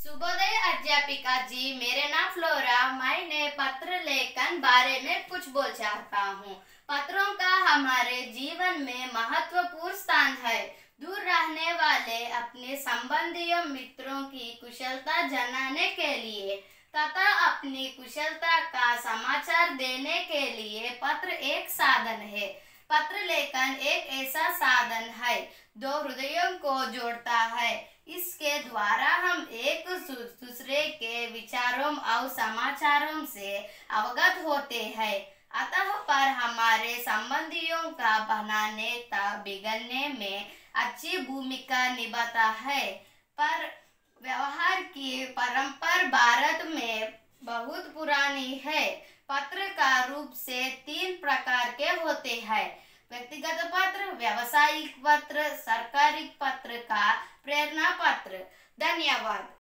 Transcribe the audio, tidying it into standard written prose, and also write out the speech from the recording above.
शुभोदय अध्यापिका जी, मेरे नाम फ्लोरा। मैंने पत्र लेखन बारे में कुछ बोल चाहता हूँ। पत्रों का हमारे जीवन में महत्वपूर्ण स्थान है। दूर रहने वाले अपने संबंधियों मित्रों की कुशलता जनाने के लिए तथा अपनी कुशलता का समाचार देने के लिए पत्र एक साधन है। पत्र लेखन एक ऐसा साधन है जो हृदयों को जोड़ता है। इसके द्वारा हम एक दूसरे के विचारों और समाचारों से अवगत होते हैं। अतः पर हमारे संबंधियों का बनाने तथा बिगड़ने में अच्छी भूमिका निभाता है। पर व्यवहार की परंपरा भारत में बहुत पुरानी है। पत्र का रूप से 3 प्रकार के होते हैं: व्यक्तिगत पत्र, व्यावसायिक पत्र, सरकारी पत्र का प्रेरणा पत्र। धन्यवाद।